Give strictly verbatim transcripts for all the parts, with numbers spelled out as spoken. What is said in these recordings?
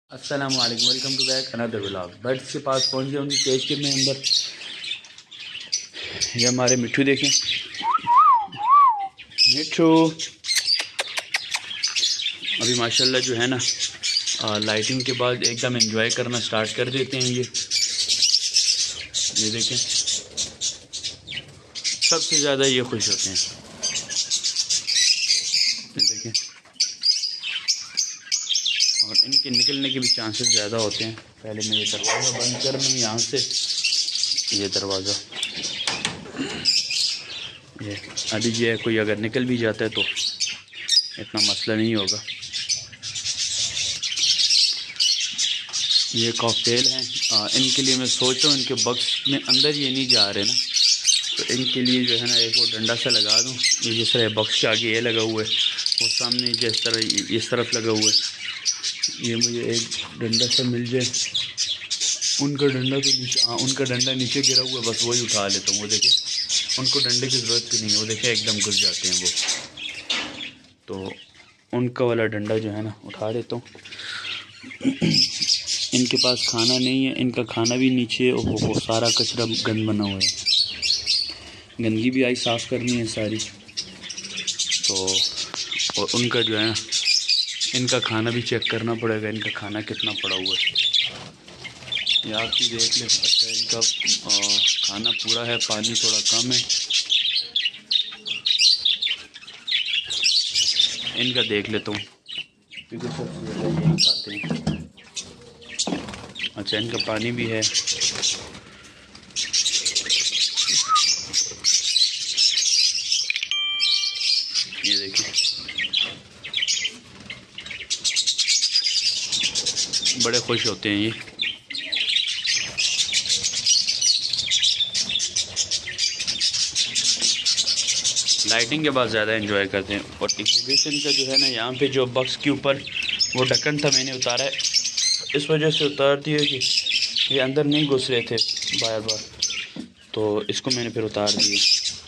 अस्सलाम वालेकुम, welcome to back another vlog. Birds के पास पहुंच गए उनकी केज के में अंदर। ये हमारे मिट्ठू देखें, मिट्ठू अभी माशाल्लाह जो है ना लाइटिंग के बाद एकदम एंजॉय करना स्टार्ट कर देते हैं। ये ये देखें, सबसे ज़्यादा ये खुश होते हैं। ये देखें, और इनके निकलने के भी चांसेस ज़्यादा होते हैं। पहले मैं ये दरवाज़ा बंद कर लूँ यहाँ से, ये दरवाज़ा ये अभी जो है कोई अगर निकल भी जाता है तो इतना मसला नहीं होगा। ये कॉकटेल हैं, इनके लिए मैं सोच रहा हूँ इनके बक्स में अंदर ये नहीं जा रहे ना, तो इनके लिए जो है ना एक वो डंडा सा लगा दूँ। ये जिस तरह बक्स के आगे ये लगा हुआ है, वो सामने जिस तरह इस तरफ लगा हुआ है, ये मुझे एक डंडा सा मिल जाए। उनका डंडा तो नीचे, हाँ उनका डंडा नीचे गिरा हुआ है, बस वही उठा लेता हूँ। वो देखें, उनको डंडे की ज़रूरत भी नहीं है, वो देखें एकदम घुस जाते हैं वो। तो उनका वाला डंडा जो है ना उठा लेता हूँ। इनके पास खाना नहीं है, इनका खाना भी नीचे, वो, वो सारा कचरा गंद बना हुआ है। गंदगी भी आई साफ़ करनी है सारी। तो और उनका जो है ना, इनका खाना भी चेक करना पड़ेगा, इनका खाना कितना पड़ा हुआ है ये आप भी देख ले। अच्छा, इनका आ, खाना पूरा है, पानी थोड़ा कम है। इनका देख लेता हूँ क्योंकि सबसे ज़्यादा यही खाते हैं। अच्छा, इनका पानी भी है। ये देखिए, बड़े खुश होते हैं ये। लाइटिंग के बाद ज़्यादा एंजॉय करते हैं। और एग्जीबिशन का जो है ना, यहाँ पे जो बक्स के ऊपर वो ढक्कन था, मैंने उतारा है इस वजह से उतार दिया कि ये अंदर नहीं घुस रहे थे बार बार, तो इसको मैंने फिर उतार दिया।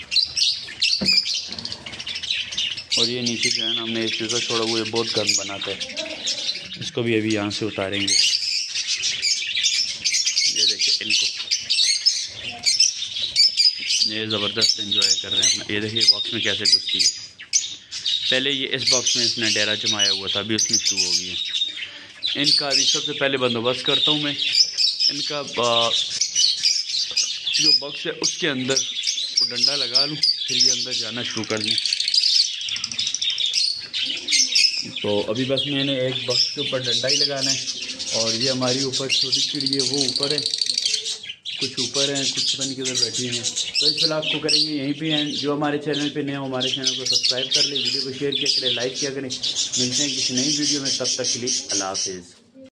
और ये नीचे जो है ना, हमने एक चूज़ा छोड़ा हुआ है, बहुत गंद बनाता है, इसको भी अभी यहाँ से उतारेंगे। ये देखिए, इनको ये ज़बरदस्त एंजॉय कर रहे हैं अपना। ये देखिए बॉक्स में कैसे घुसती है। पहले ये इस बॉक्स में इसने डेरा जमाया हुआ था, अभी उसमें शुरू हो गई है। इनका अभी सबसे पहले बंदोबस्त करता हूँ मैं। इनका जो बॉक्स है उसके अंदर वो डंडा लगा लूँ, फिर ये अंदर जाना शुरू कर दें। तो अभी बस मैंने एक बॉक्स के ऊपर डंडा ही लगाना है। और ये हमारी ऊपर छोटी चिड़ी है, वो ऊपर है, कुछ ऊपर हैं, कुछ पता नहीं किधर बैठी हैं। तो इस व्लॉग को करेंगे यहीं पे हैं। जो हमारे चैनल पे नए हो, हमारे चैनल को सब्सक्राइब कर ले, वीडियो को शेयर किया करें, लाइक किया करें। मिलते हैं किसी नई वीडियो में, तब तक के लिए अल्लाह हाफिज़।